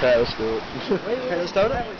Okay, let's do it. Okay, let's start it.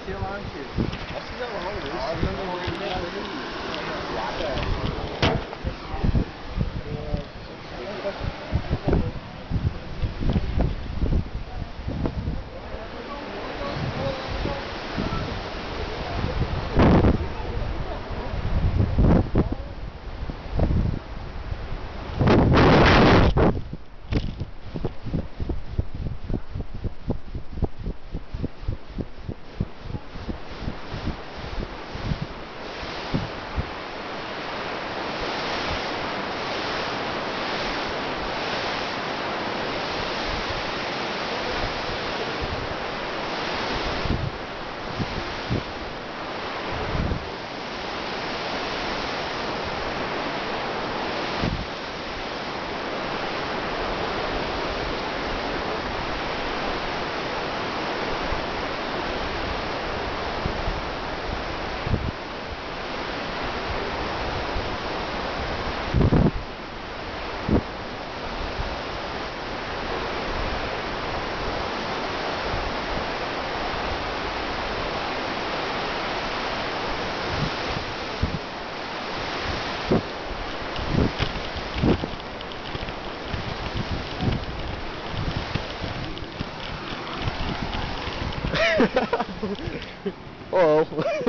Hello.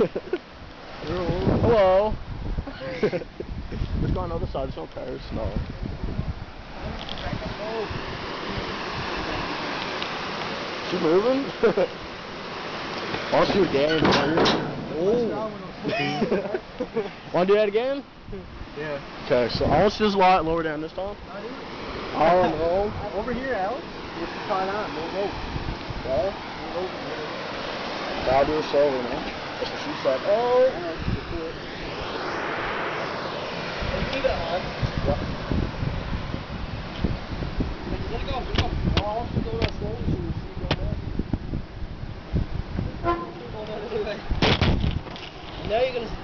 Hello. Let's go on the other side. There's no cars. No. She's moving? Want to do it again? Oh. Want to do that again? Yeah. Okay, so I want to do this a lot lower down this time. Oh no. Over here, Alex. Just try it on. Move over. Yeah? Move over here. I'll do it slowly, man. That's what she said. Oh! Do that, man. Yep. Let it go. Let it go. Oh, I want you to go that slowly so you see it go down. Anyway. Now you're going to...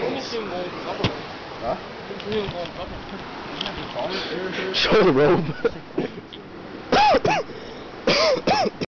Huh? Show the robe.